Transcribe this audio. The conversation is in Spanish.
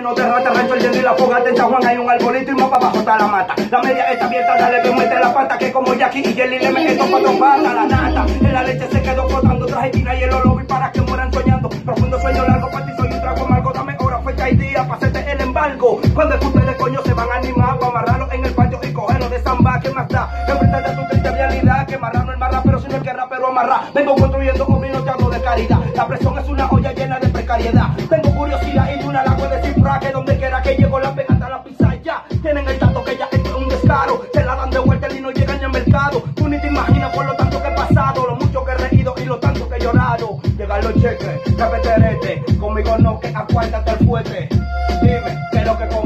lleno de rata, rancho el hielo y la fogata. En San Juan hay un arbolito y más para abajo está la mata. La media está abierta, dale que muerte la pata, que como Jackie y Jelly le meten estos cuatro patas. La nata, en la leche se quedó flotando, traje quina y el lobby para que mueran soñando. Profundo sueño largo, para ti soy un trago amargo. Dame hora, fecha y día, pa' hacerte el embargo. Cuando es que ustedes coño se van a animar pa' amarrarlo en el patio y cogerlo de samba. ¿Qué más da? Enfrentate a tu triste realidad, que marrano el marra, pero si no el que rapero amarra. Vengo construyendo un vino, te hablo de caridad. La presión es una olla llena de precariedad. Tengo curiosidad y de una la de cifra, que donde quiera que llego la pega hasta la pizza ya. Tienen el dato que ya es un descaro, te la dan de vuelta y no llegan ni al mercado. Tú ni te imaginas por lo tanto que he pasado, lo mucho que he reído y lo tanto que he llorado. Llegan los cheques, repeterete, conmigo no, que acuérdate el fuerte. Dime, ¿qué es lo que